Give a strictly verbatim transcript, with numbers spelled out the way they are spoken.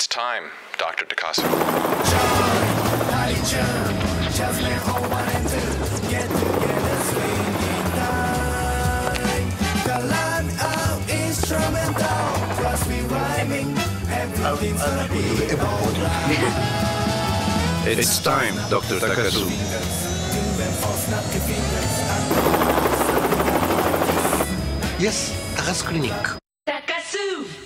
It's time, Doctor Takasu. It's time, Doctor Takasu. Yes, Takasu Clinic. Takasu!